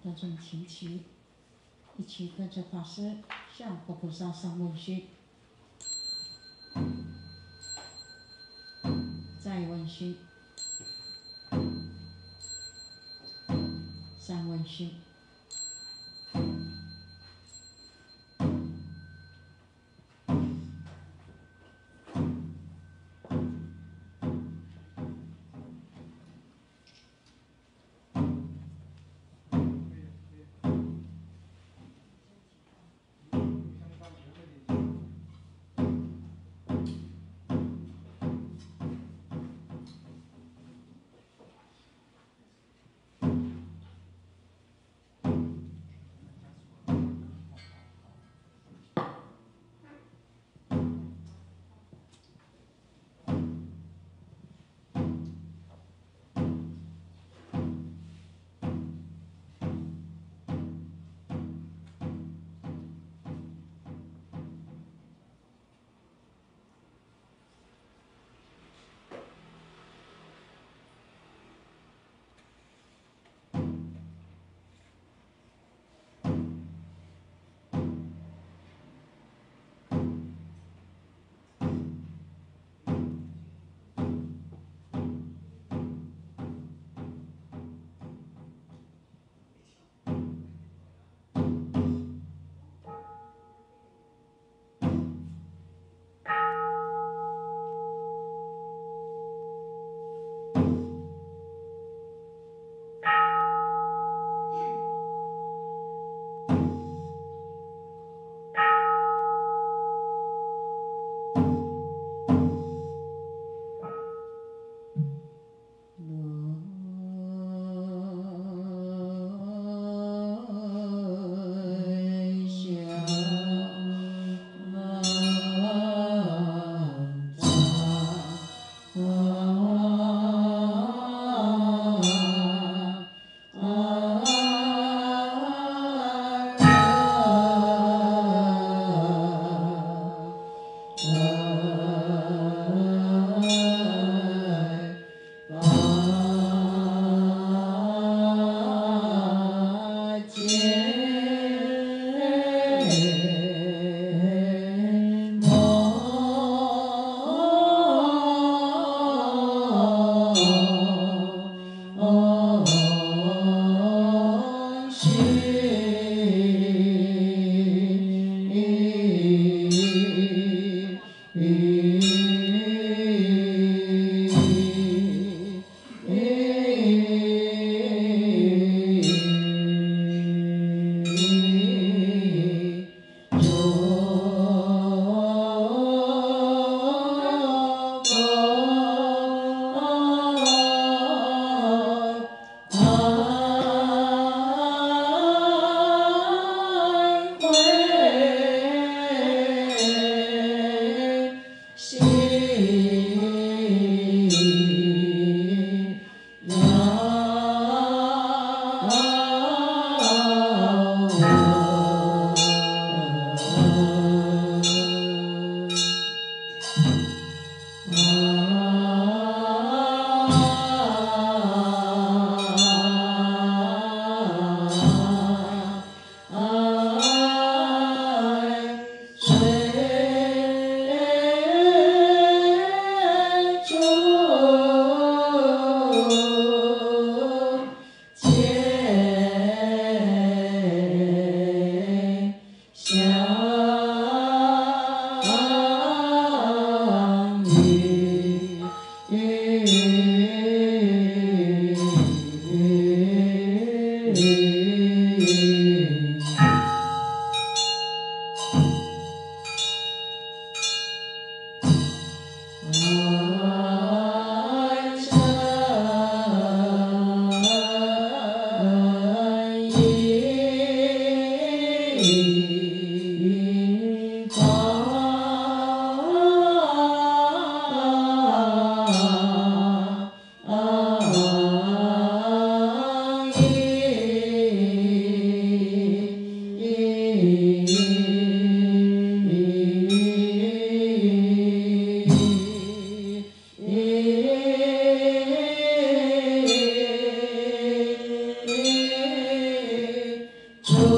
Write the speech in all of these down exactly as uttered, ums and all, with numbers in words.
得尊提起，一起跟着法师向佛菩萨上问讯。再问讯，三问讯。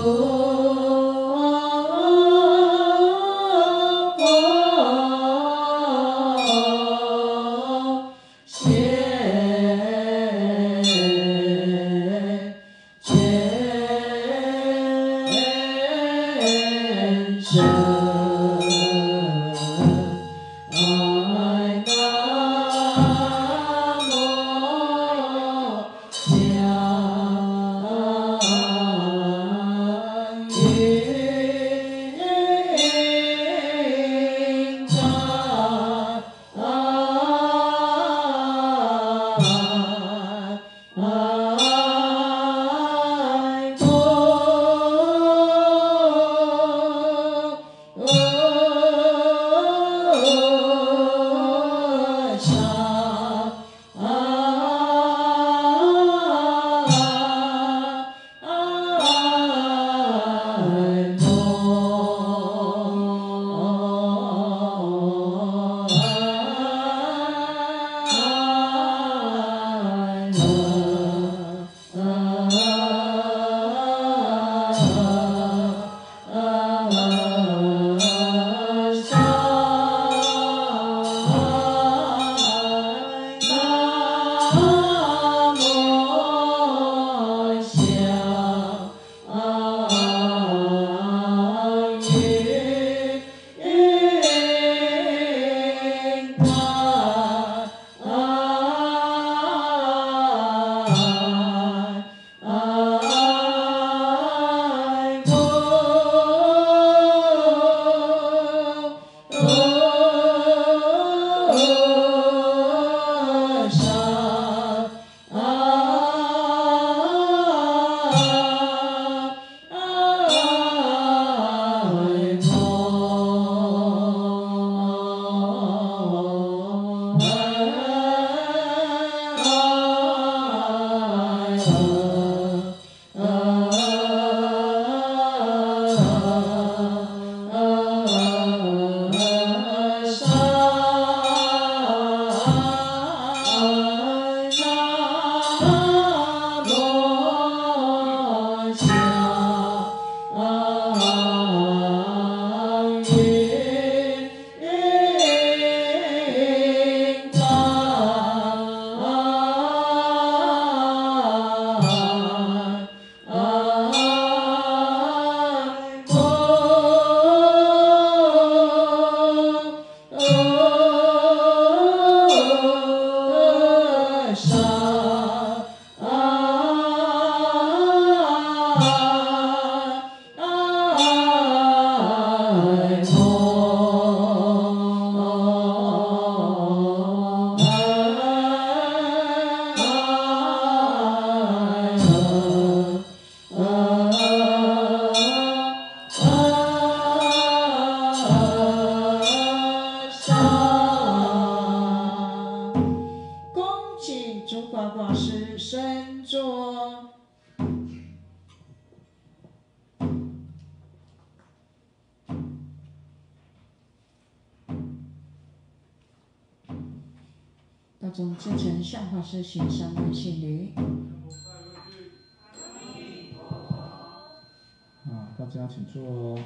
大众至诚向法师行三昧信礼。 啊，大家请坐哦。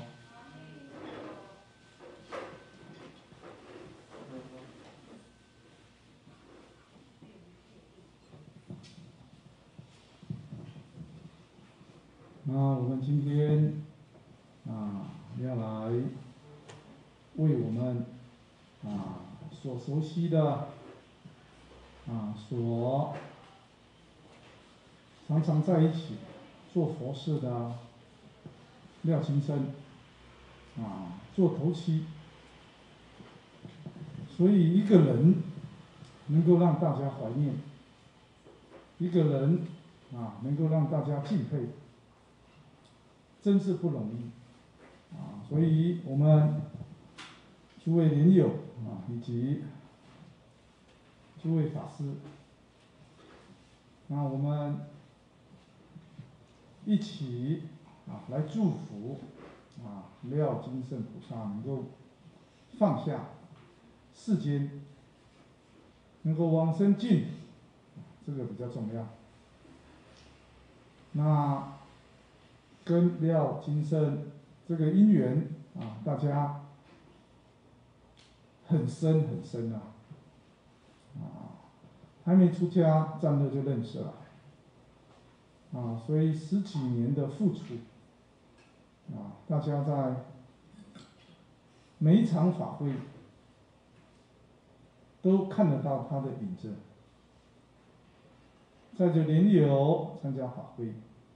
那我们今天啊要来为我们啊所熟悉的啊所常常在一起做佛事的廖金生啊做头七，所以一个人能够让大家怀念，一个人啊能够让大家敬佩，真是不容易啊！所以我们诸位莲友啊，以及诸位法师，那我们一起啊来祝福啊廖金圣菩萨能够放下世间，能够往生净土，这个比较重要。那跟廖金胜这个姻缘啊，大家很深很深啊，啊，还没出家，战乐就认识了，啊，所以十几年的付出，啊，大家在每一场法会都看得到他的影子，在这莲友参加法会，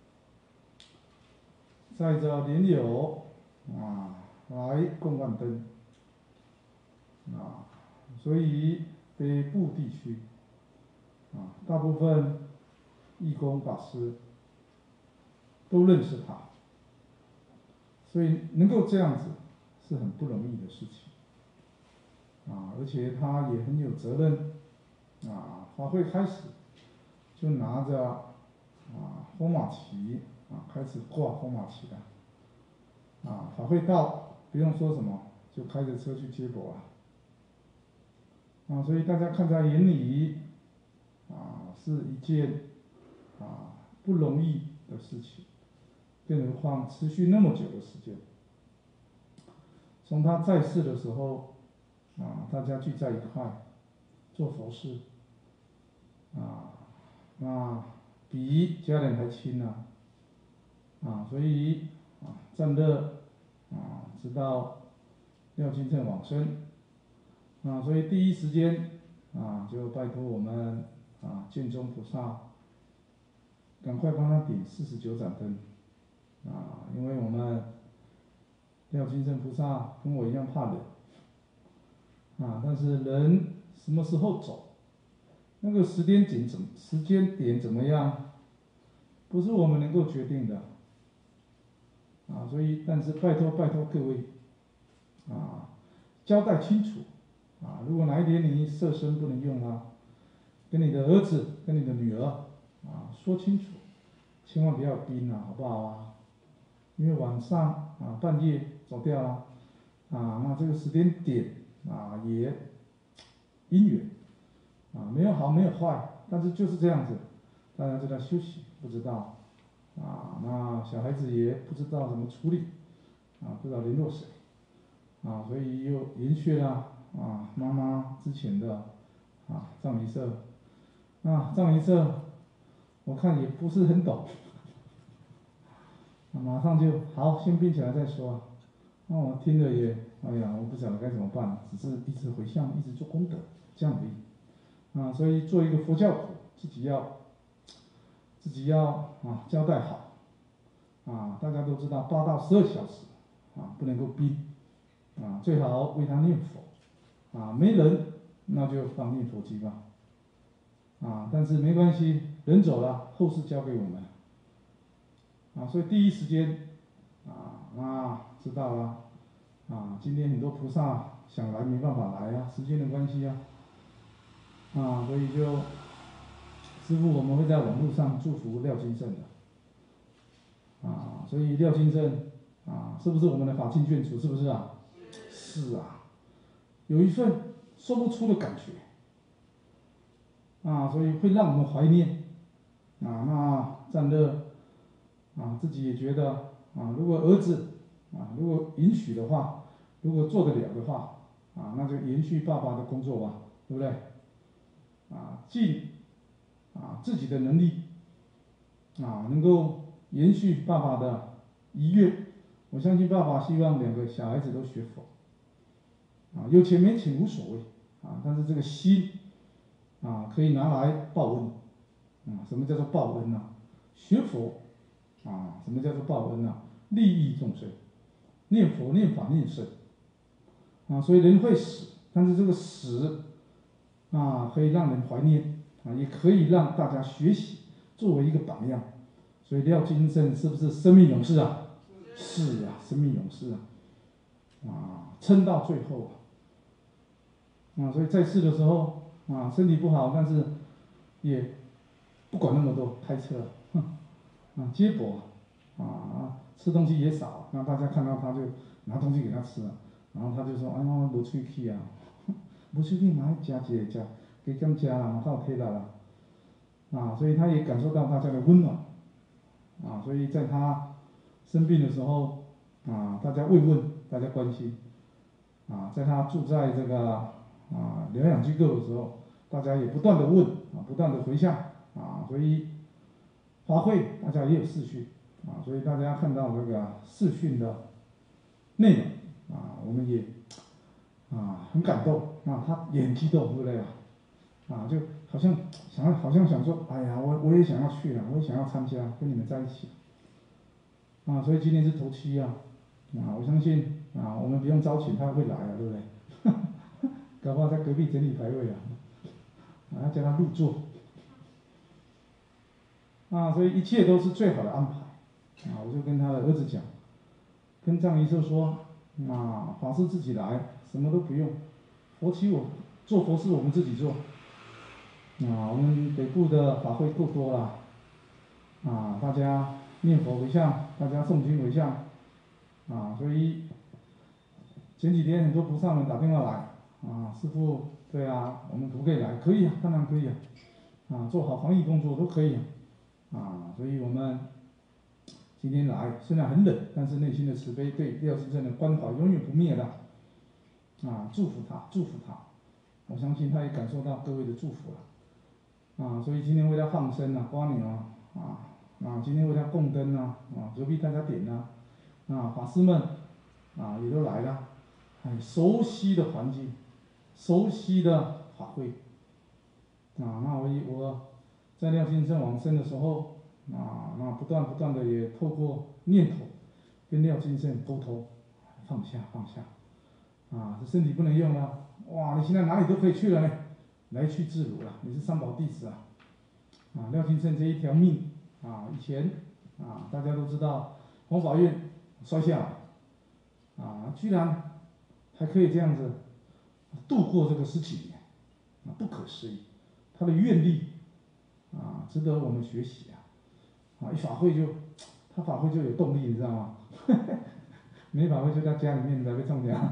在这莲友啊来供万灯，啊，所以北部地区啊大部分义工法师都认识他，所以能够这样子是很不容易的事情。啊，而且他也很有责任，啊，法会开始就拿着啊红马旗啊开始挂红马旗了，啊，法会到不用说什么，就开着车去接驳了，啊，所以大家看在眼里，啊，是一件啊不容易的事情，更何况持续那么久的时间，从他在世的时候。啊，大家聚在一块做佛事，啊，那比家人还亲呢，啊，所以啊，战乐啊，直到廖金正往生，啊，所以第一时间啊，就拜托我们啊建中菩萨，赶快帮他点四十九盏灯，啊，因为我们廖金正菩萨跟我一样怕冷。啊，但是人什么时候走，那个时间点怎时间点怎么样，不是我们能够决定的。啊，所以但是拜托拜托各位，啊，交代清楚，啊，如果哪一天你色身不能用了，跟你的儿子跟你的女儿，啊，说清楚，千万不要逼啊，好不好啊？因为晚上啊半夜走掉了，啊，那这个时间点。啊，也因缘啊，没有好没有坏，但是就是这样子，大家就在休息，不知道啊，那小孩子也不知道怎么处理啊，不知道联络谁啊，所以又延续了啊妈妈之前的啊葬仪社，啊葬仪社我看也不是很懂，啊、马上就好先并起来再说，那、啊、我听了也。哎呀，我不晓得该怎么办，只是一直回向，一直做功德，这样而已。啊，所以做一个佛教徒，自己要自己要啊交代好。啊，大家都知道八到十二小时啊不能够逼，啊最好为他念佛。啊，没人那就放念佛机吧。啊，但是没关系，人走了，后事交给我们。啊，所以第一时间啊啊知道了。啊，今天很多菩萨想来没办法来啊，时间的关系啊，啊，所以就师父我们会在网络上祝福廖金胜的，啊，所以廖金胜啊，是不是我们的法境眷属？是不是啊？是啊，有一份说不出的感觉，啊，所以会让我们怀念，啊，那战乐啊自己也觉得啊，如果儿子啊如果允许的话。如果做得了的话，啊，那就延续爸爸的工作吧，对不对？啊，尽啊自己的能力，啊，能够延续爸爸的遗愿。我相信爸爸希望两个小孩子都学佛，啊，有钱没钱无所谓，啊，但是这个心，啊，可以拿来报恩，啊，什么叫做报恩呢？学佛，啊，什么叫做报恩呢？利益众生，念佛、念法、念僧。啊，所以人会死，但是这个死，啊，可以让人怀念，啊，也可以让大家学习，作为一个榜样。所以廖金胜是不是生命勇士啊？是啊，生命勇士啊，啊，撑到最后啊，啊，所以在世的时候，啊，身体不好，但是也不管那么多，开车，啊，接驳，啊，吃东西也少，让大家看到他就拿东西给他吃了。然后他就说：“哎呀，无喙齿啊，无喙齿嘛，食一个食，加减食啦，嘛较有体力啦。”啊，所以他也感受到大家的温暖，啊，所以在他生病的时候啊，大家慰问，大家关心啊，在他住在这个啊疗养机构的时候，大家也不断的问啊，不断的回向啊，所以法会大家也有视讯啊，所以大家看到这个视讯的内容啊，我们也啊很感动啊，他也很激动，对不对啊？啊，就好像想要，好像想说，哎呀，我我也想要去啊，我也想要参加，跟你们在一起啊，所以今天是头七啊，啊，我相信啊，我们不用招请他会来啊，对不对？搞不好在隔壁整理牌位啊，啊，要叫他入座啊，所以一切都是最好的安排啊，我就跟他的儿子讲，跟藏医就说啊，法师自己来，什么都不用，佛七我做佛事我们自己做。啊，我们北部的法会够多了，啊，大家念佛回向，大家诵经回向，啊，所以前几天很多菩萨们打电话来，啊，师父，对啊，我们可不可以来？可以啊，当然可以啊，啊，做好防疫工作都可以啊，啊，所以我们今天来，虽然很冷，但是内心的慈悲对廖先生的关怀永远不灭的，啊，祝福他，祝福他，我相信他也感受到各位的祝福了。啊，所以今天为他放生啊，瓜牛啊，啊，啊，今天为他供灯啊，啊，隔壁大家点啊，啊，法师们，啊，也都来了，很熟悉的环境，熟悉的法会，啊，那我我在廖先生往生的时候，啊，那不断不断的也透过念头跟廖先生沟通，放下放下，啊，这身体不能用了，哇，你现在哪里都可以去了呢。来去自如了，你是三宝弟子啊，啊，廖先生这一条命啊，以前啊，大家都知道，弘法院摔下来，啊，居然还可以这样子度过这个十几年，啊，不可思议，他的愿力啊，值得我们学习啊，啊，一法会就，他法会就有动力，你知道吗？没法会就在家里面在被中奖。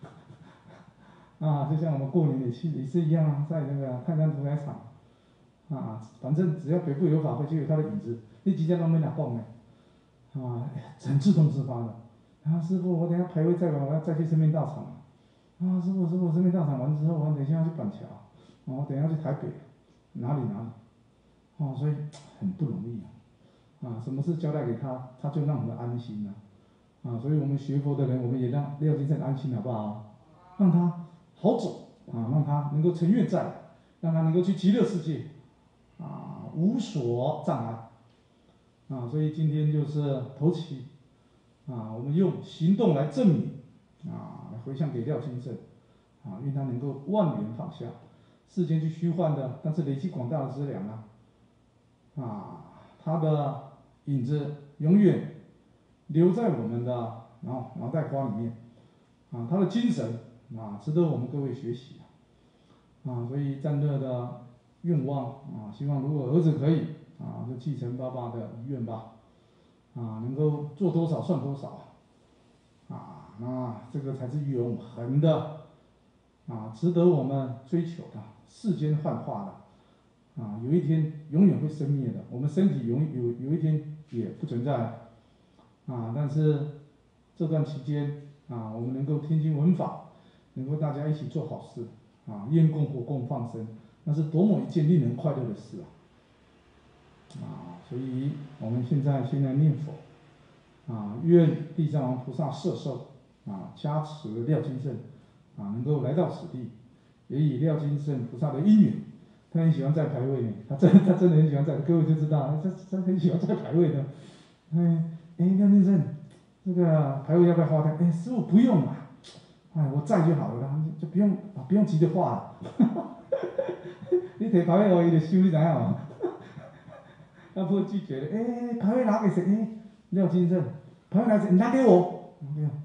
啊，就像我们过年也去也是一样啊，在那个泰山屠宰场，啊，反正只要北部有法会，就有他的影子，那几家都没哪蹦呢，啊，很自动自发的。啊，师傅，我等下排位再完，我要再去生命道场。啊，师傅，师傅，生命道场完之后，我等一下要去板桥，啊，我等一下去台北，哪里哪里，啊，所以很不容易啊，啊，什么事交代给他，他就让我们安心了，啊，所以我们学佛的人，我们也让廖先生安心好不好？让他好走啊，让他能够成愿在，让他能够去极乐世界，啊，无所障碍，啊，所以今天就是头七，啊，我们用行动来证明，啊，来回向给廖先生，啊，愿他能够万缘放下，世间去虚幻的，但是累积广大的资粮啊，啊，他的影子永远留在我们的脑脑袋瓜里面，啊，他的精神。啊，值得我们各位学习啊！啊，所以战乐的愿望啊，希望如果儿子可以啊，就继承爸爸的遗愿吧，啊，能够做多少算多少，啊，那这个才是永恒的，啊，值得我们追求的，世间幻化的，啊，有一天永远会生灭的，我们身体永有有一天也不存在，啊，但是这段期间啊，我们能够听经闻法。能够大家一起做好事，啊，烟供火供放生，那是多么一件令人快乐的事啊！啊，所以我们现在现在念佛，啊，愿地藏王菩萨摄受，啊，加持廖金胜，啊，能够来到此地，也以廖金胜菩萨的因缘，他很喜欢在排位呢，他真他真的很喜欢在，各位就知道，他他很喜欢在排位的，哎哎，廖金胜，这个排位要不要花掉？哎，师父不用啊。哎，我在就好了啦，就不用啊，不用急着画了。你摕牌位互伊就收，你知影无？要不拒绝了，哎、欸，牌位拿给谁？哎、欸，廖金正，牌位拿给拿给我。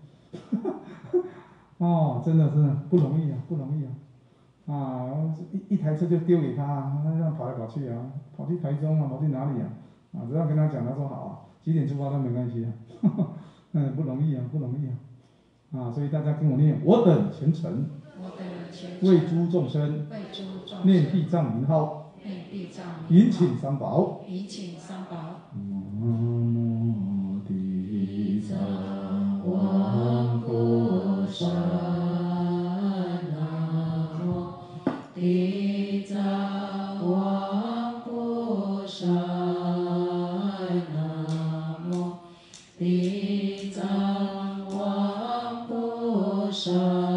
哦，真的真的不容易啊，不容易啊！啊，一一台车就丢给他，他这样跑来跑去啊，跑去台中啊，跑去哪里啊？啊，只要跟他讲，他说好啊，几点出发都没关系啊。嗯，不容易啊，不容易啊。啊，所以大家跟我念，我等虔诚，为诸众生，念地藏名号，引请三宝， 引请三宝。 南无地地藏王菩萨，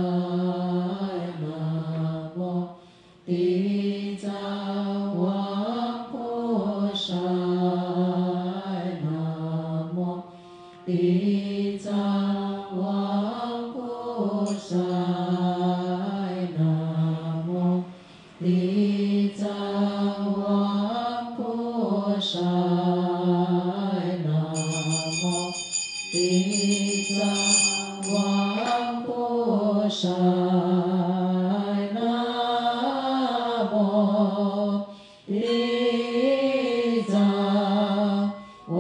南无地藏王菩萨，南无地藏王菩萨，南无地藏王菩萨，南无地藏王菩萨，南无地藏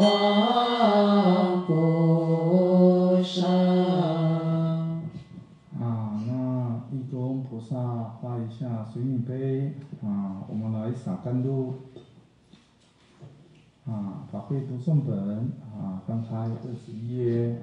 王菩萨。 啊，那义工菩萨发一下水米杯啊，我们来洒甘露。啊，法会读诵本啊，翻开二十一页。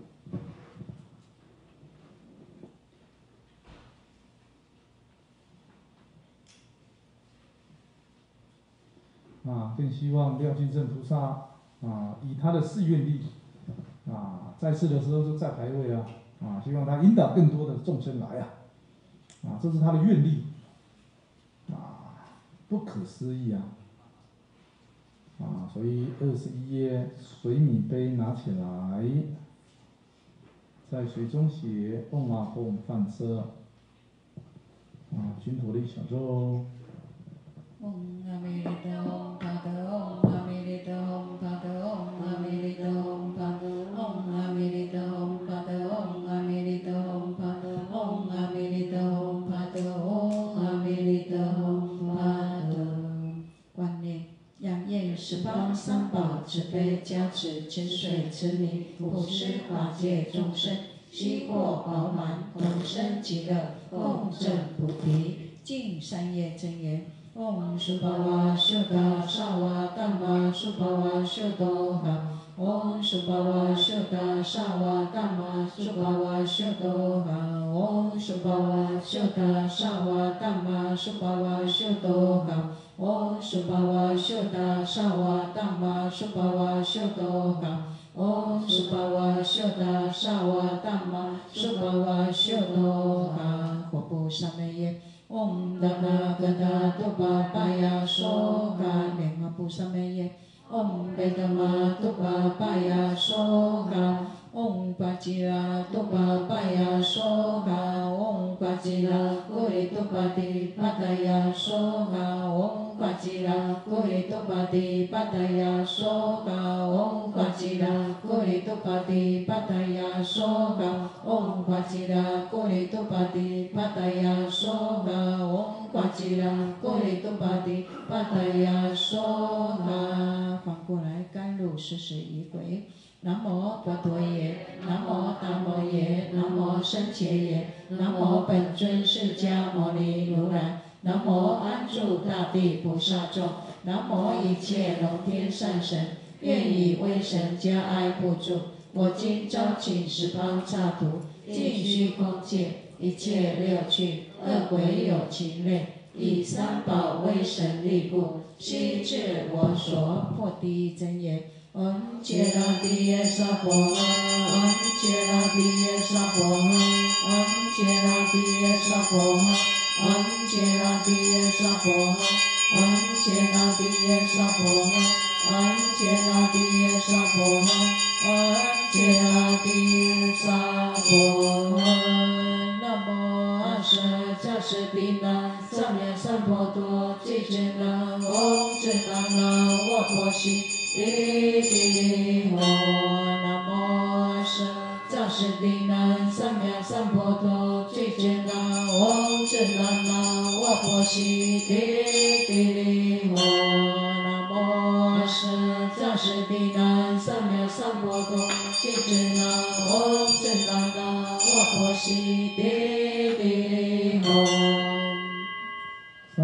啊，更希望廖金正菩萨啊，以他的誓愿力啊，在世的时候就在排位啊，啊，希望他引导更多的众生来啊，啊，这是他的愿力啊，不可思议啊。啊，所以二十一页水米杯拿起来，在水中写“嗡啊吽”放射，啊，军陀利小咒。 嗡阿弥陀吽，帕得嗡阿弥陀吽，帕得嗡阿弥陀吽，帕得嗡阿弥陀吽，帕得嗡阿弥陀吽，帕得嗡阿弥陀吽，帕得嗡阿弥陀吽，帕得。观念。仰愿十方三宝慈悲加持，持水持米，普施法界众生，悉获饱满，同生极乐，共证菩提。净三业真言：唵苏巴哇修达萨瓦达玛苏巴哇修多哈。唵苏巴哇修达萨瓦达玛苏巴哇修多哈。唵苏巴哇修达萨瓦达玛苏巴哇修多哈。唵苏巴哇修达萨瓦达玛苏巴哇修多哈。唵苏巴哇修达萨瓦达玛苏巴哇修多哈。佛菩萨们也。唵达那噶达多巴巴呀娑哈。莲花菩萨们也。唵贝达玛多巴巴呀娑哈。唵巴吉拉多巴巴呀娑哈。唵巴吉拉咕哩多巴提巴达呀娑哈。唵巴吉拉咕哩多巴提巴达呀娑哈。唵巴吉拉咕哩多巴提巴达呀娑哈。唵巴吉拉咕哩多巴提巴达呀娑哈。唵巴吉拉咕哩多巴提巴达呀娑哈。反过来甘露四十一回。南无佛陀耶，南无达摩耶，南无僧伽耶，南无本尊释迦牟尼如来，南无安住大地菩萨众，南无一切龙天善神，愿以威神加爱护助。我今招请十方刹土，尽虚空界一切六趣，恶鬼有情类，以三宝威神力故，悉至我所破第一真言。唵揭拉帝耶娑婆诃，唵揭拉帝耶娑婆诃，唵揭拉帝耶娑婆诃，唵揭拉帝耶娑婆诃，唵揭拉帝耶娑婆诃，唵揭拉帝耶娑婆诃，唵揭拉帝耶娑婆诃。南无阿舍迦湿毗那三藐三菩提智那，唵智那那沃婆悉。地地吽，南无阿舍迦湿毗那三藐三菩提智那，唵智那那沃婆悉。地地吽，南无阿舍迦湿毗那三藐三菩提智那，唵智那那沃婆悉。地地吽。 三宝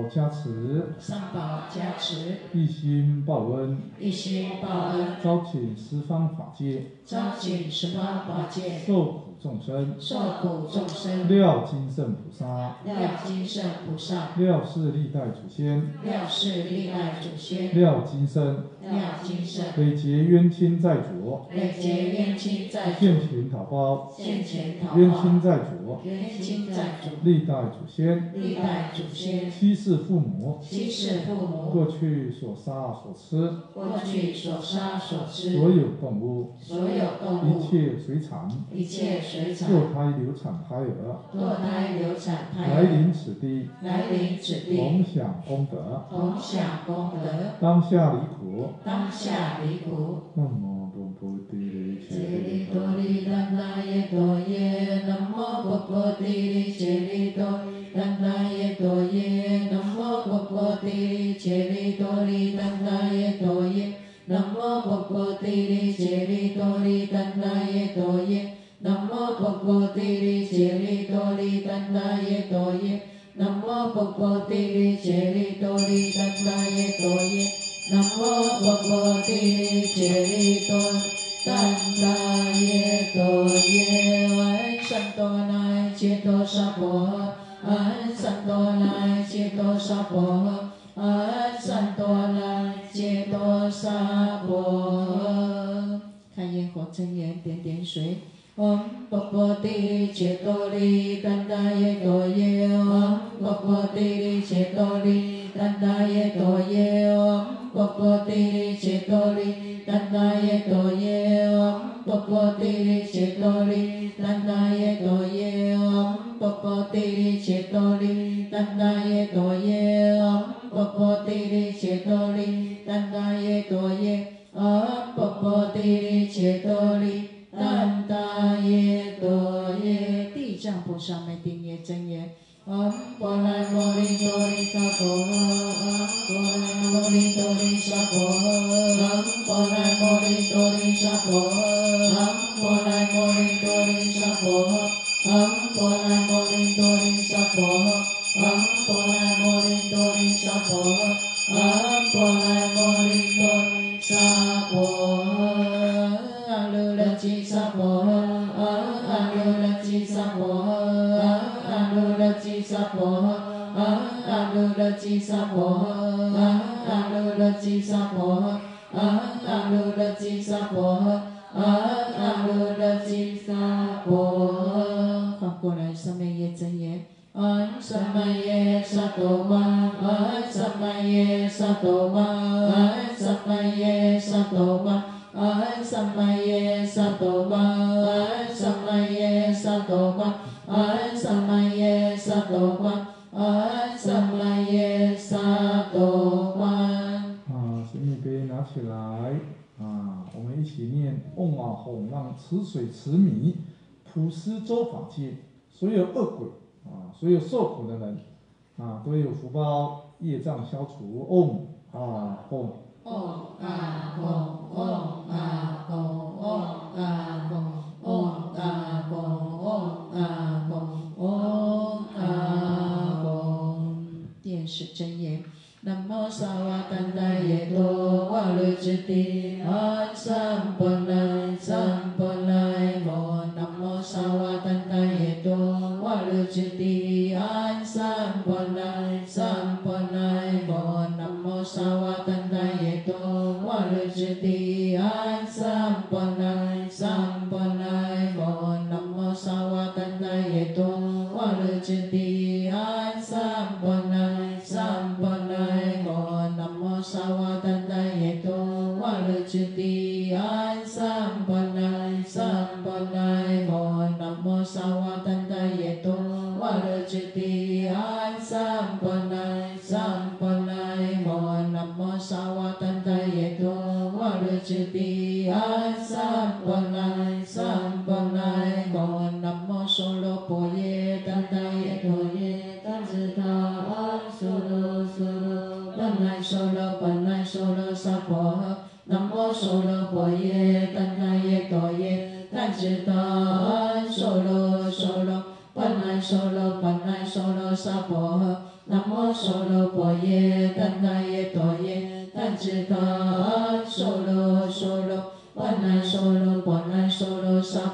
加持， 三宝加持， 一心报恩， 一心报恩， 招请十方法界， 招请十方法界， 受苦众生， 受苦众生， 料金圣菩萨， 料金圣菩萨， 料是历代祖先， 料是历代祖先， 料今生， 料今生， 累劫冤亲债主， 累劫冤亲债主， 现前讨报， 现前讨报， 冤亲债主， 冤亲债主， 历代祖先， 历代祖先， 七世父母， 七世父母， 过去所杀所吃， 过去所杀所吃， 所有动物， 所有动一物， 切水产， 一切水产， 堕胎流产胎儿， 堕胎流产胎儿， 来临此地， 来临此地， 同享功德， 同享功德， 当下离苦， 当下离苦。 南无波波提利揭利多利丹那耶多耶，南无波波提利揭利多丹那耶多耶，南无波波提利揭利多利丹那耶多耶，南无波波提利揭利多利丹那耶多耶，南无波波提利揭利多利丹那耶多耶，南无波波提利揭利多利丹那耶多耶，南无波波提利揭利多丹那耶多耶，安善多那揭多萨婆，安善多那揭多萨婆，安善多那揭多萨婆。看烟火真言，点点水。唵波波提利揭多利丹那耶多耶，唵波波提利揭多利丹那耶多耶，唵波波提利揭多利丹那耶多耶，唵波波提利揭多利丹那耶多耶，唵波波提利揭多利丹那耶多耶，唵波波提利揭多利丹那耶多耶，唵波波提利揭多利丹那耶多耶。地藏菩萨们定业真言。唵波罗摩利多利萨婆诃，唵波罗摩利多利萨婆诃，唵波罗摩利多利萨婆诃，唵波罗摩利多利萨婆诃，唵波罗摩利多利萨婆诃，唵波罗摩利多利萨婆诃，唵波罗摩利多利萨婆诃，阿卢勒基萨婆诃，阿卢勒基萨婆诃，阿卢勒基萨婆诃，阿卢勒基萨婆诃，阿卢勒基萨婆诃，阿卢勒基萨婆诃，阿卢勒基萨婆诃。反过来，上面也真言。唵萨玛耶萨多玛，唵萨玛耶萨多玛，唵萨玛耶萨多玛，唵萨玛耶萨多玛，唵萨玛耶萨多玛，唵萨玛耶萨多玛，唵萨玛耶萨多玛。 啊，神秘杯拿起来啊，我们一起念嗡啊吽，让此水此米普施周法界，所有恶鬼啊，所有受苦的人啊，都有福报，业障消除。嗡啊吽。 嗡啊吽，嗡啊吽，嗡啊吽，嗡啊吽，嗡啊吽，嗡啊吽。电视真言。南无萨瓦怛那耶多瓦律智帝安三波那三波那摩，南无萨瓦怛那耶多瓦律智帝安三波那三波那摩，南无萨瓦怛那耶多瓦律智帝安三波那三波那摩，南无萨瓦怛那耶多瓦律智帝安三波那三波那摩，南无萨瓦怛那耶多瓦律智帝安三波那三波那摩，南无萨瓦怛那耶多瓦律智帝安三波那三波那摩，南无萨瓦怛那耶多瓦律智帝安三波那三波那摩，南无娑罗婆耶怛那耶多耶怛侄他安娑罗娑罗本来娑罗本来娑罗萨婆诃，南无娑罗婆耶怛那耶多耶怛侄他安娑罗娑罗本来娑罗本来娑罗萨婆诃，南无娑罗婆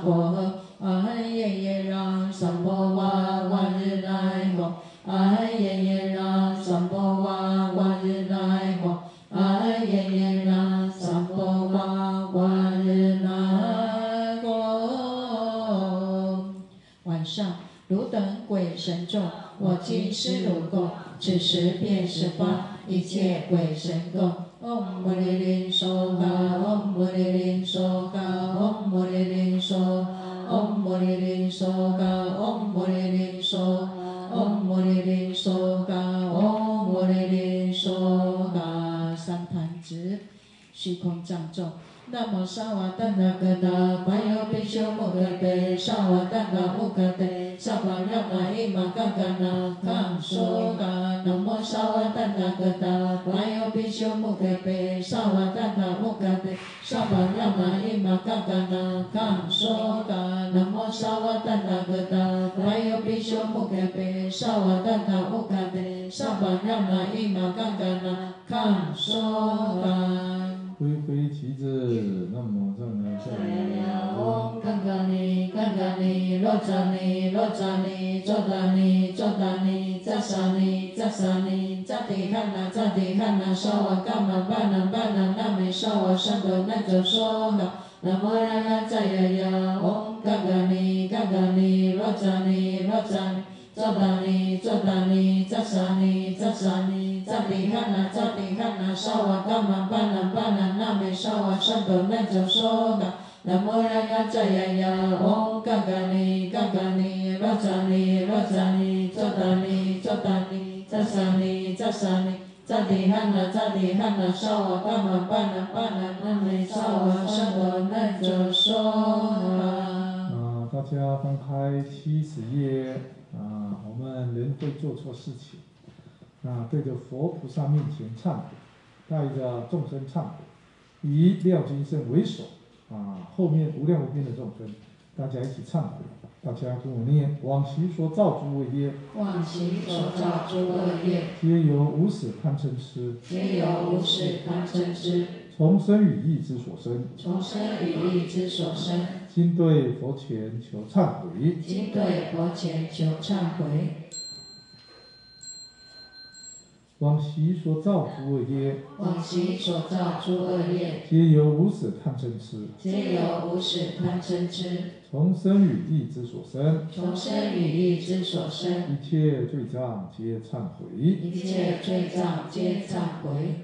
婆诃。阿含耶耶让三婆哇，万日来获。阿含耶耶让三婆哇，万日来获。阿含耶耶让三婆哇，万日来获。晚上，汝等鬼神众，我今施汝供，此时便是发一切鬼神供。唵摩尼林娑嘎，唵摩尼林娑嘎，唵摩尼林娑，唵摩尼林娑嘎，唵摩尼林娑，唵摩尼林娑嘎，唵摩尼林娑嘎。三盘子，虚空藏咒。那么萨瓦达那格达，巴尤比丘摩格贝，萨瓦达那乌格贝，萨瓦让那伊玛嘎嘎那康苏嘎。那么萨瓦达那格达，巴尤比丘摩格贝，萨瓦达那乌格贝，萨瓦让那伊玛嘎嘎那康苏嘎。那么萨瓦达那格达，巴尤比丘摩格贝，萨瓦达那乌格贝，萨瓦让那伊玛嘎嘎那康苏嘎。 挥挥旗子，那么上来下来。 唵嘎嘎尼嘎嘎尼，罗扎尼罗扎尼，佐达尼佐达尼，扎萨尼扎萨尼，扎提汉那扎提汉那，萨瓦嘎玛巴那巴那，那美萨瓦山多那咒娑哈。那么拉拉扎呀呀，唵嘎嘎尼嘎嘎尼，罗扎尼罗扎尼，佐达尼佐达尼，扎萨尼扎萨尼。扎提汉那扎提汉那，萨瓦嘎玛巴那巴那，那美萨瓦山多那咒娑哈。那么拉拉扎呀呀，唵嘎嘎尼嘎嘎尼，罗扎尼罗扎尼，佐达尼佐达尼，扎萨尼扎萨尼，扎提汉那扎提汉那，萨瓦嘎玛巴那巴那，那美萨瓦山多那咒娑哈。 啊，大家翻开七十页啊，我们人会做错事情。啊，对着佛菩萨面前忏悔，带着众生忏悔，以廖金圣为首，啊，后面无量无边的众生，大家一起忏悔。大家跟我念：往昔所造诸恶业， 往昔所造诸恶业， 皆由无始贪嗔痴， 皆由无始贪嗔痴， 从生语意之所生， 从生语意之所生。 今对佛前求忏悔， 今对佛前求忏悔。 往昔所造诸恶业， 往昔所造诸恶业， 皆由无始贪嗔痴， 皆由无始贪嗔痴， 从生语意之所生， 从生语意之所生。 一切罪障皆忏悔， 一切罪障皆忏悔。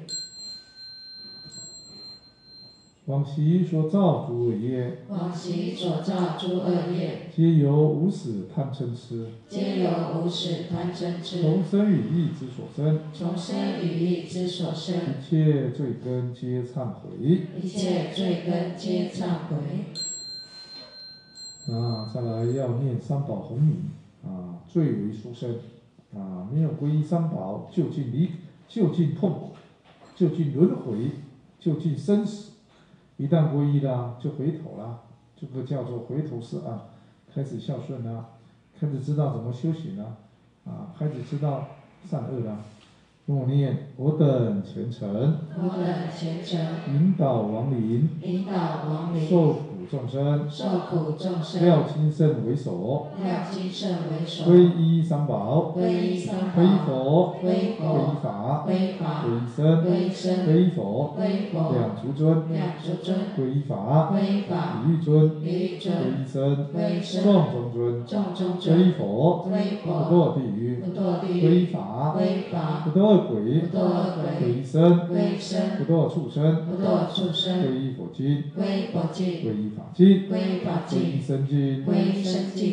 往昔所造诸恶业， 往昔所造诸恶业， 皆由无始贪嗔痴， 皆由无始贪嗔痴， 从生语意之所生， 从生语意之所生。 一切罪根皆忏悔。 一切罪根皆忏悔。 啊，再来要念三宝洪名啊，最为殊胜啊，没有皈依三宝，就近离，就近痛苦，就近轮回，就近生死。一旦皈依了，就回头了，这个叫做回头是岸，开始孝顺了，开始知道怎么修行了，啊，开始知道善恶了。跟我念：我等虔诚， 我等虔诚， 引导亡灵， 引导亡灵， 受苦众生， 受苦众生， 廖金圣为首， 廖金圣为首， 皈依三宝， 皈依三宝， 皈依佛， 皈佛， 皈依法， 皈法， 皈依僧， 皈僧， 皈依佛， 皈佛， 两足尊， 两足尊， 皈依法， 皈依法， 礼欲尊， 礼欲尊， 皈依僧， 皈僧， 众中尊， 众中皈尊， 依佛， 皈佛， 不堕地狱， 不堕地皈狱， 依法， 皈法， 不堕恶鬼， 不堕恶皈鬼， 依僧， 皈僧， 不堕畜生， 不堕畜生， 皈依佛经， 皈佛经， 皈依法经， 皈法皈依经， 僧经， 皈依僧经，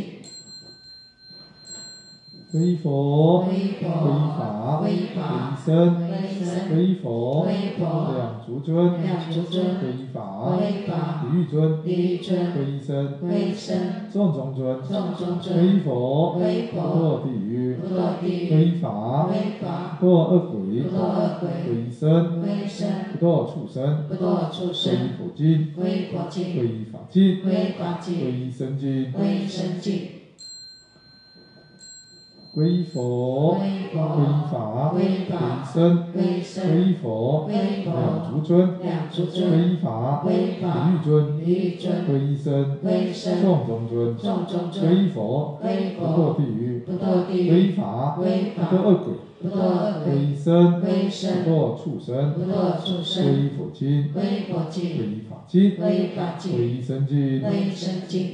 皈依佛， 皈依佛， 皈依法， 皈依皈法， 依僧， 皈依僧， 皈依佛， 皈依佛， 两足尊， 两足尊， 皈依法， 皈依法， 礼欲尊， 礼欲尊， 皈依僧， 皈依僧， 众中尊， 众中皈尊， 依佛， 皈依不佛， 堕地狱， 不堕地皈狱， 依法， 皈依法， 不堕恶鬼， 不堕恶鬼， 皈依僧， 皈依僧， 不堕畜生， 不堕畜皈生， 依佛经， 皈依佛经， 皈依法经， 皈依法皈经， 依僧经， 皈依僧经。 皈依佛， 皈依佛皈依法， 皈依法皈依僧， 皈依僧皈依佛， 皈依佛两足尊， 两足尊皈依法， 皈依法离欲尊， 离欲尊皈依僧， 皈依僧众中尊， 众中尊皈依佛， 皈依佛不堕地狱， 不堕地狱皈依法， 皈依法不堕恶鬼， 不堕恶皈鬼依僧， 皈依僧不堕畜生， 不堕畜生皈依佛经， 皈依佛皈经依法经， 皈依法经皈依僧经。 皈依僧经。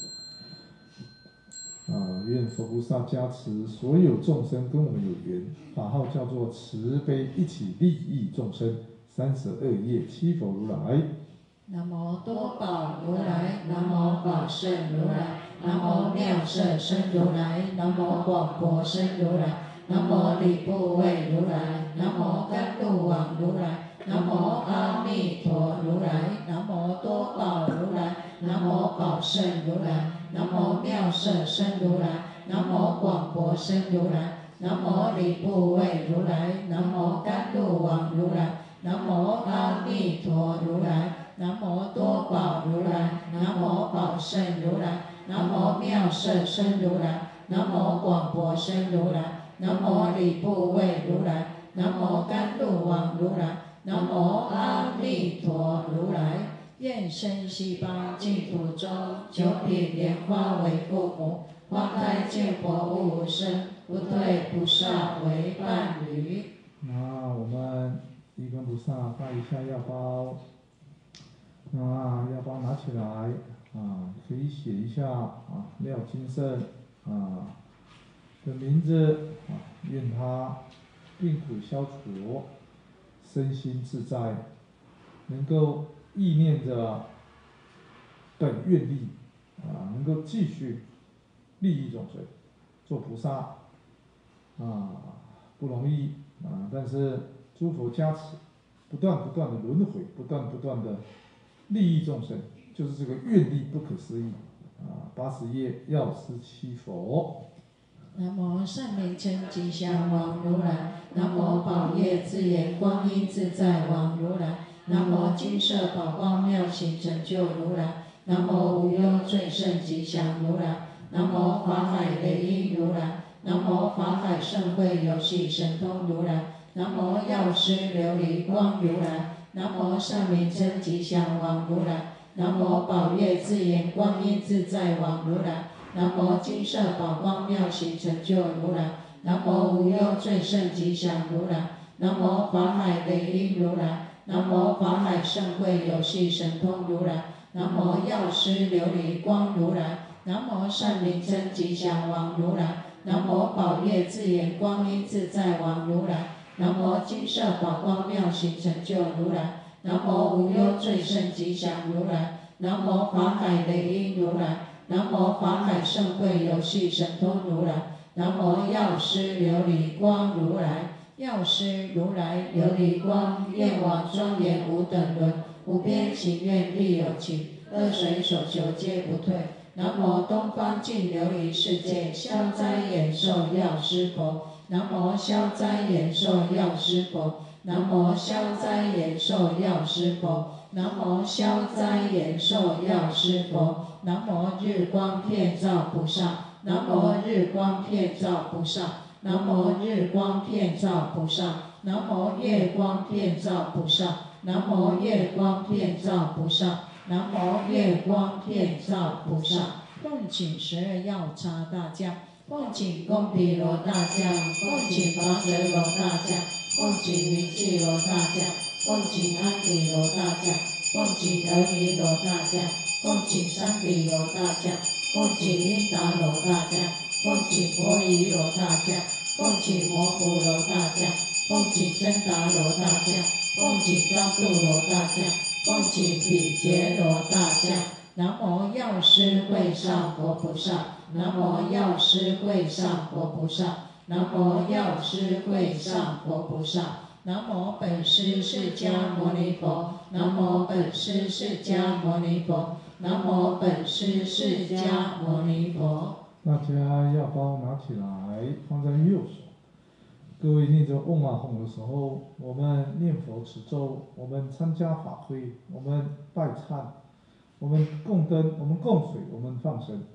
啊，愿佛菩萨加持所有众生跟我们有缘，法号叫做慈悲，一起利益众生。三十二页七佛如来。 南无多宝如来，南无宝胜如来，南无妙色身如来，南无广博身如来，南无礼部位如来，南无甘露王如来，南无阿弥陀如来，南无多宝如来，南无宝胜如来，南无妙色身如来，南无广博身如来，南无礼部位如来，南无甘露王如来，南无阿弥陀如来。南无多宝如来，南无宝胜如来，南无妙色身如来，南无广博身如来，南无礼部位如来，南无甘露王如来，南无阿弥陀如来。愿生西方净土中，九品莲花为父母，花开见佛无生，不退菩萨为伴侣。 那我们一根菩萨拜一下药包。啊，药包拿起来啊，可以写一下啊，廖金胜啊的名字啊，愿他病苦消除，身心自在，能够意念着本愿力啊，能够继续利益众生，做菩萨啊不容易啊，但是诸佛加持，不断不断的轮回，不断不断的。利益众生，就是这个愿力不可思议啊！八十页药师七佛。 南无善名称吉祥王如来，南无宝业自严光阴自在王如来，南无金色宝光妙行成就如来，南无无忧最胜吉祥如来，南无法海雷音如来，南无法海盛会游戏神通如来，南无药师琉璃光如来。南无善名称吉祥王如来，南无宝月自严光阴自在王如来，南无金色宝光妙行成就如来，南无无忧最胜吉祥如来，南无法海雷音如来，南无法海盛会游戏神通如来，南无药师琉璃光如来，南无善名称吉祥王如来，南无宝月自严光阴自在王如来。南无金色宝光妙行成就如来，南无无忧最胜吉祥如来，南无法海雷音如来，南无法海盛会游戏神通如来，南无药师琉璃光如来，药师如来琉璃光，愿往庄严无等伦，无边情愿必有情，恶随所求皆不退。南无东方净琉璃世界消灾延寿药师佛。南无消灾延寿药师佛，南无消灾延寿药师佛，南无消灾延寿药师佛，南无日光遍照菩萨，南无日光遍照菩萨，南无日光遍照菩萨，南无月光遍照菩萨，南无月光遍照菩萨，南无月光遍照菩萨。奉请十二药叉大将。奉请贡毗罗大将，奉请法者罗大将，奉请明气罗大将，奉请安毗罗大将，奉请得弥罗大将，奉请三比罗大将，奉请因达罗大将，奉请婆夷罗大将，奉请摩诃罗大将，奉请真达罗大将，奉请昭度罗大将，奉请比劫罗大将。南无药师会上佛菩萨。南无药师会上佛菩萨，南无药师会上佛菩萨，南无本师释迦牟尼佛，南无本师释迦牟尼佛，南无本师释迦牟尼佛。 大家药包拿起来，放在右手。各位念着嗡啊吽的时候，我们念佛持咒，我们参加法会，我们拜忏，我们供灯，我们供水，我们放生。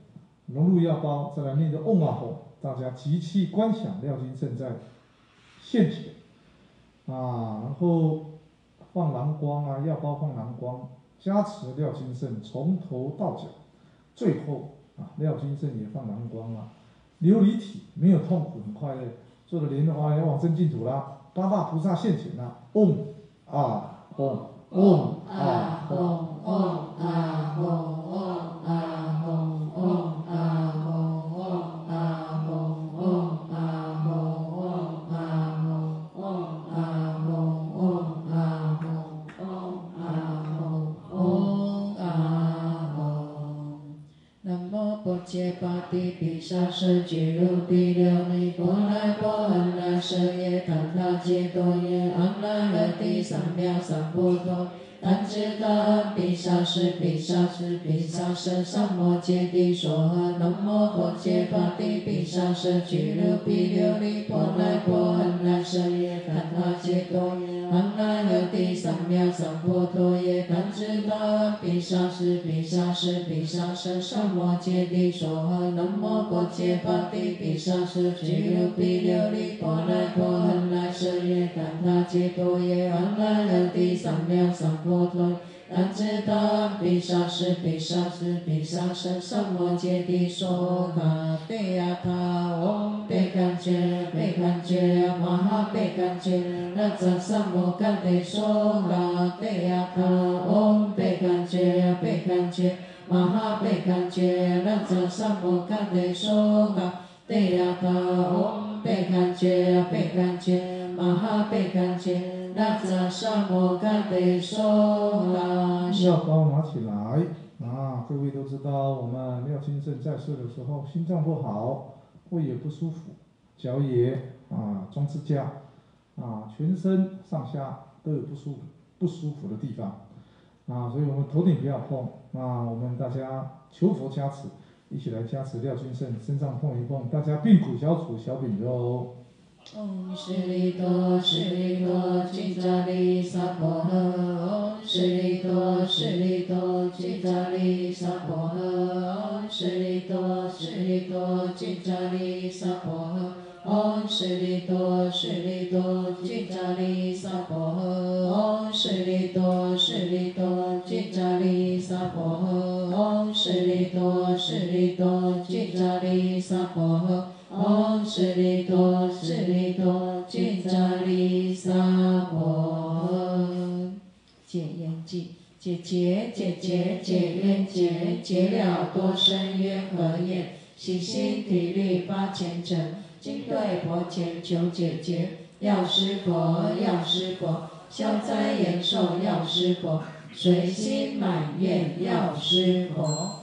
融入药包，再来念着嗡啊吽，大家集气观想廖金圣在现前啊，然后放蓝光啊，药包放蓝光，加持廖金圣从头到脚，最后啊，廖金圣也放蓝光啊，琉璃体没有痛苦，很快乐，做了莲花要往生净土啦，八大菩萨现前啦，嗡啊吽，嗡啊吽，嗡啊吽，嗡啊吽，嗡啊吽，嗡啊吽，嗡啊吽，嗡啊吽，嗡啊吽，嗡啊吽，嗡啊吽，嗡啊吽。南无薄伽巴提毗沙舍俱卢毗琉璃波罗波罗那舍耶怛他揭多耶阿那勒提三藐三菩提。南知大安毗沙士毗沙士毗沙舍三摩揭谛说诃。南无薄伽巴提毗沙舍俱卢毗琉璃波罗波罗那舍耶怛他揭多耶阿那勒提三藐三菩提耶。南知大安毗沙士毗沙士毗沙舍三摩揭谛说诃。南无薄伽巴提毗沙舍俱卢毗琉璃波罗波罗那舍耶怛他揭多耶阿那勒提三藐三菩提。南知大安毗沙士毗沙士毗沙舍三摩揭谛说嘎对呀他嗡贝甘觉贝甘觉玛哈贝甘觉那扎三摩甘得说嘎对呀他嗡贝甘觉贝甘觉玛哈贝甘觉那扎三摩甘得说嘎对呀他嗡贝甘觉贝甘觉玛哈贝甘觉那扎萨摩伽得说啦，药包拿起来啊！各位都知道，我们廖金圣在世的时候，心脏不好，胃也不舒服，脚也啊装支架啊，全身上下都有不舒服不舒服的地方啊，所以我们头顶不要碰啊，我们大家求佛加持，一起来加持廖金圣身上碰一碰，大家病苦消除小病肉。唵室利多室利多俱扎利萨婆诃。唵室利多室利多俱扎利萨婆诃。唵室利多室利多俱扎利萨婆诃。唵室利多室利多俱扎利萨婆诃。唵室利多室利多俱扎利萨婆诃。唵室利多室利多俱扎利萨婆诃。唵室利多室利多俱扎利萨婆诃。解缘记，解结解结解冤结，结了多生冤和业，洗心体律发虔诚，今对佛前求解结。药师佛药师佛，消灾延寿药师佛，随心满愿药师佛。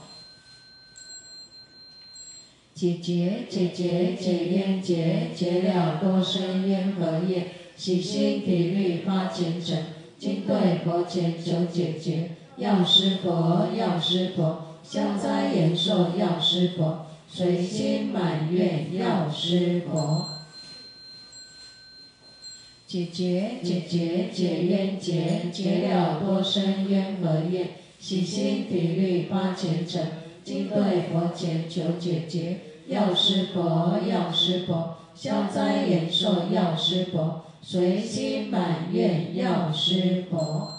解结解结解冤结，结了多生冤和业，洗心体律发虔诚，今对佛前求解结。药师佛药师佛，消灾延寿药师佛，随心满愿药师佛。解结解结解冤结，结了多生冤和业，洗心体律发虔诚，今对佛前求解结。药师佛药师佛，消灾延寿药师佛，随心满愿药师佛。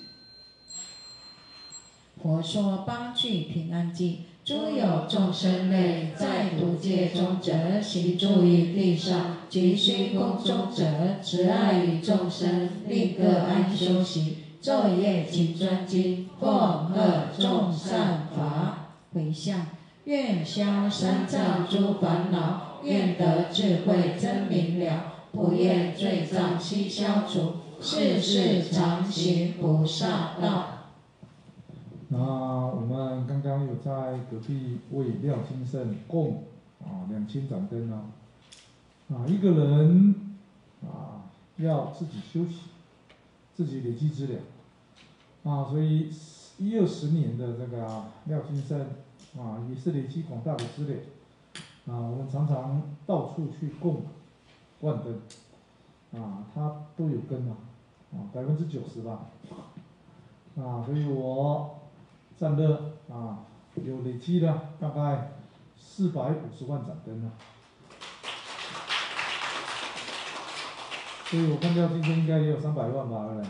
佛说八句平安偈，诸有众生类，在毒界中者，行住于地上及虚空中者，慈爱于众生，令各安修习，昼夜勤专精，奉贺众善法，回向。愿消三障诸烦恼，愿得智慧真明了，不愿罪障悉消除，世世常行菩萨道。那我们刚刚有在隔壁为廖金圣供啊两千盏灯啊，啊一个人啊要自己修习，自己累积资粮啊，所以一二十年的这个廖金圣啊，也是累积广大的资粮啊。我们常常到处去供万灯啊，它都有根啊，啊百分之九十吧啊，所以我占乐啊有累积的大概四百五十万盏灯啊。所以我看廖金生应该也有三百万吧，对不对？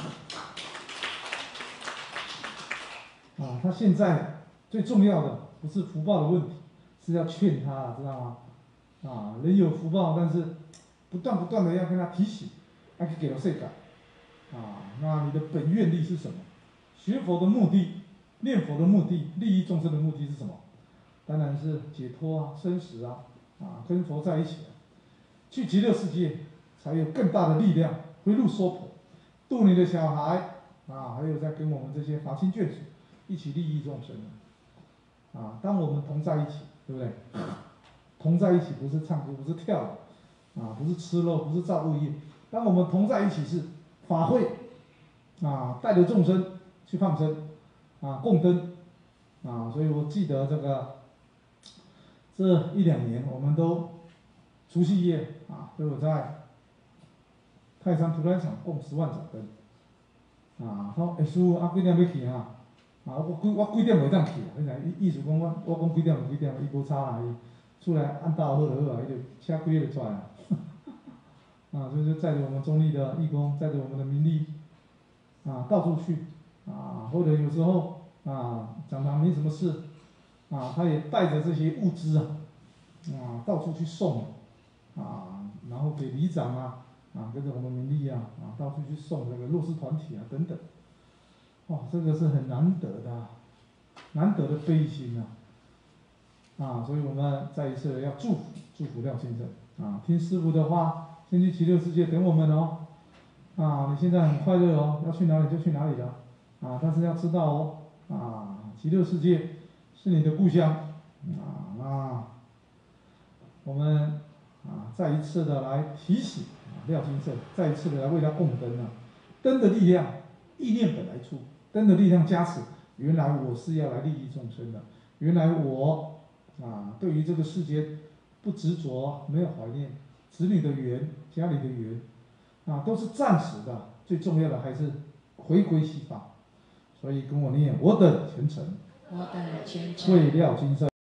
啊，他现在最重要的不是福报的问题，是要劝他，知道吗？啊，人有福报，但是不断不断的要跟他提醒，要去给他善感。啊，那你的本愿力是什么？学佛的目的，念佛的目的，利益众生的目的是什么？当然是解脱啊，生死啊，啊，跟佛在一起、啊，去极乐世界才有更大的力量回路娑婆，度你的小孩啊，还有在跟我们这些法亲眷属一起利益众生啊。当我们同在一起，对不对？同在一起不是唱歌，不是跳舞，啊，不是吃肉，不是造物业。当我们同在一起是法会，啊，带着众生去放生，啊，供灯，啊，所以我记得这个这一两年，我们都除夕夜啊，都有在泰山屠宰场供十万盏灯，啊，说哎师傅啊几点要去啊？啊，我几我几点袂当去啊？你知意意思讲我我讲几点就几点，伊无差啦，伊出来按道好就好啊，伊就车几个就出来了。啊，所以就载着我们中立的义工，载着我们的名利，啊，到处去，啊，或者有时候啊，讲堂没什么事，啊，他也带着这些物资啊，啊，到处去送，啊，然后给里长啊，啊，跟着我们名利啊，啊，到处去送这个弱势团体啊等等，哇，这个是很难得的、啊，难得的悲心啊，啊，所以我们再一次要祝福祝福廖先生啊，听师父的话。先去极乐世界等我们哦，啊，你现在很快乐哦，要去哪里就去哪里了，啊，但是要知道哦，啊，极乐世界是你的故乡，啊，那我们啊再一次的来提醒啊廖金胜，再一次的来为他供灯啊，灯的力量，意念本来处，灯的力量加持，原来我是要来利益众生的，原来我啊对于这个世间不执着，没有怀念。子女的缘，家里的缘，啊，都是暂时的，最重要的还是回归西方。所以跟我念，我等虔诚， 我等虔诚， 为廖金胜。